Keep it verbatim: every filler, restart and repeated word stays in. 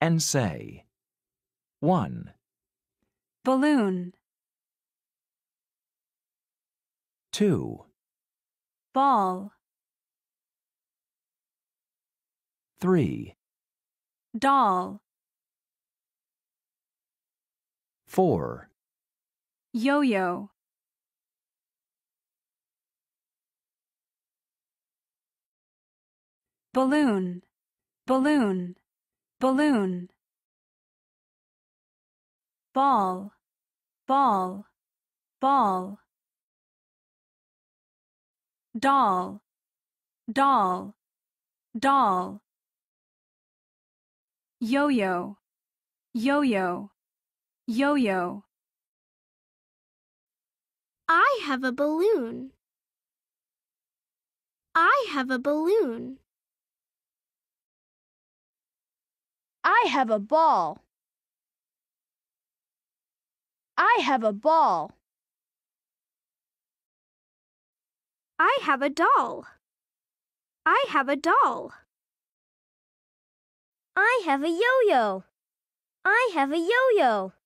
and say. one, balloon, two, ball, three, doll, four, yo-yo, balloon, balloon, balloon, ball, ball, ball, doll, doll, doll, yo-yo, yo-yo, yo-yo. I have a balloon. I have a balloon. I have a ball. I have a ball. I have a doll. I have a doll. I have a yo-yo. I have a yo-yo.